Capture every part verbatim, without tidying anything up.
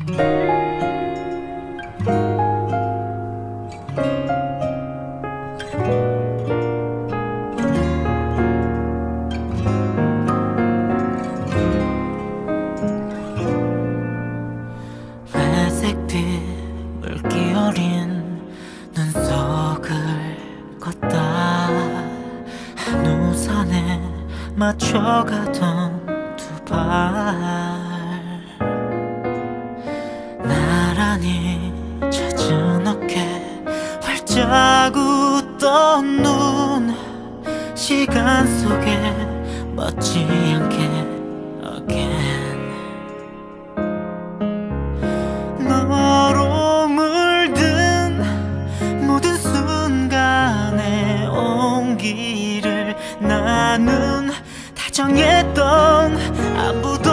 회색빛 물기 어린 눈속을 걷다 한 우산에 맞춰가던 두 발 나란히 잦은 어깨 활짝 웃던 눈 시간 속에 멎지 않게 again 너로 물든 모든 순간의 온기를 나는 다정했던 안부도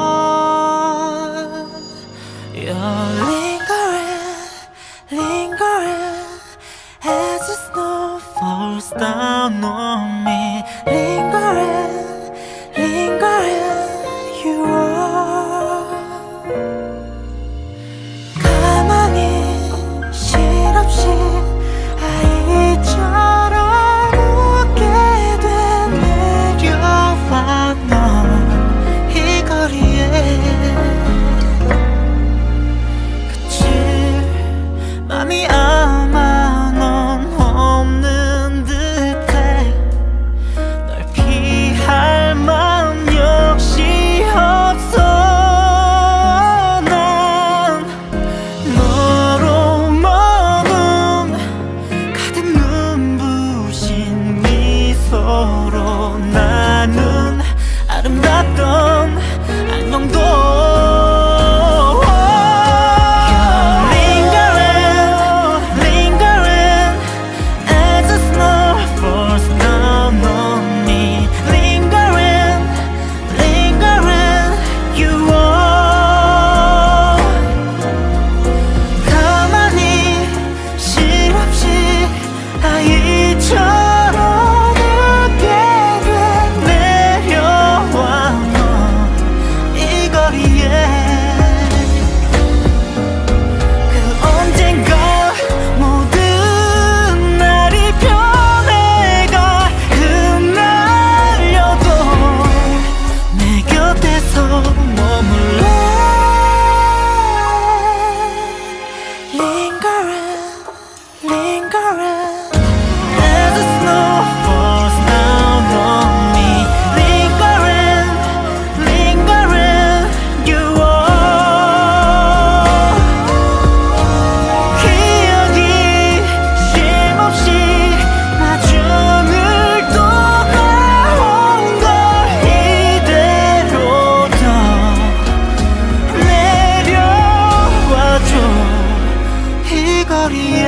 You're lingering, lingering as the snow falls down on me Lingering, lingering you are 가만히 실없이 아이처럼 웃게 돼 내려와 넌 이 거리에 그치 맘이 아마 넌 없는 듯해 널 피할 맘 역시 없어 난 너로 머문 가득 눈부신 미소로 나는 아름답던 안녕도 You're lingering, lingering as the snow falls down on me Lingering, lingering you are 가만히 실없이 아이처럼 웃게 돼 내려와 넌 이 거리에 그 언젠가 모든 날이 변해가 흩날려도 내 곁에서 머물러 Lingering, lingering as the snow falls down on me Lingering, lingering you are 기억이 쉼없이 마중을 떠나온 걸 이대로 더 내려와줘 이 거리에